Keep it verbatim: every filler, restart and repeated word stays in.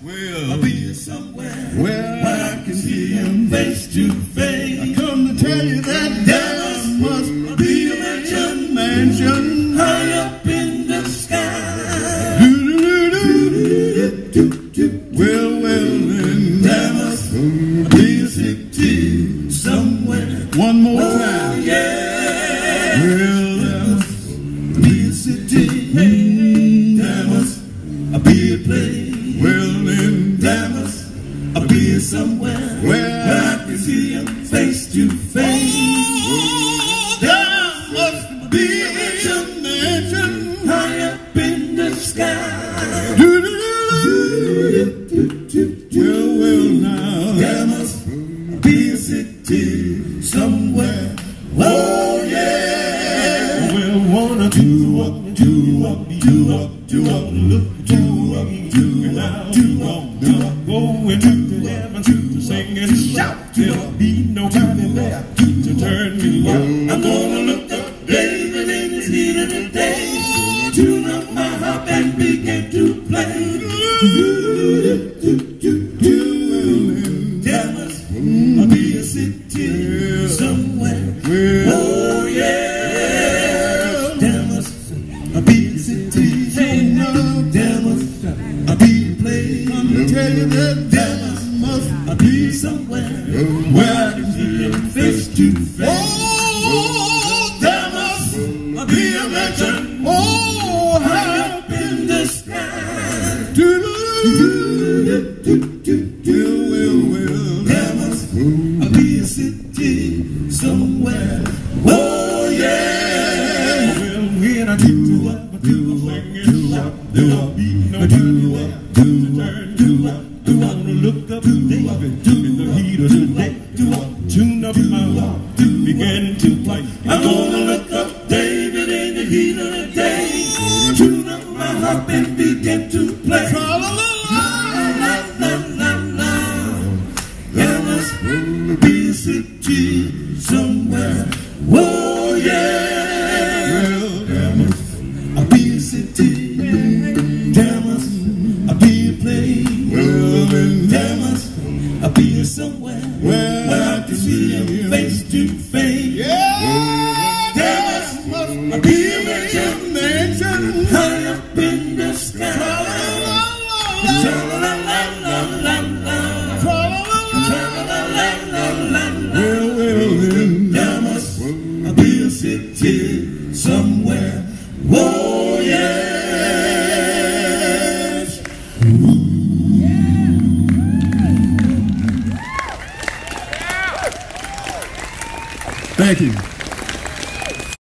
Well, I'll be somewhere where where I can see him face to face. I come to tell you that there must be a mansion, mansion high up in the sky. Well, well, then There must be a city somewhere. one more Oh, time. yeah. Well, there must Be a city. There must be a place. well, then There must be somewhere where where I can see him face to face. there must be a mansion High up in the sky. Well, well, now There must be a city somewhere. Oh yeah. we'll wanna do up, do up, do up, do up, look, do up, do up, do up, do up, go into the heaven to sing and shout. There'll be nobody there to turn me out. I'm gonna look up David in the heat of the day. Tune up my harp and begin to play. There must be a city somewhere. Oh yeah. There must be a city. There must be a place. Tell you that There must be somewhere where I can see him face to face. oh, There must be a mansion. oh, High up in the sky. well, well, well, There must be a city somewhere. Oh yeah. well, when I do up, do up, do up, do up, be no do up, do up, do up, do up, look up to David, in the heat of the day, do up, tune up my heart, begin to play. I'm gonna look up David in the heat of the day. Tune up my harp and begin to play. La, la, la, la, la, la. There must be a city somewhere. Oh yeah. Well, There must be a city. There must be a place. well, then There must be somewhere where where I can see him face to face. yeah, There must be a mansion mansion. high up in the sky. Tra-la-la-la-la-la-la. Tra-la-la-la-la-la-la. Well, well, then There must be a city somewhere. Oh yes. thank you.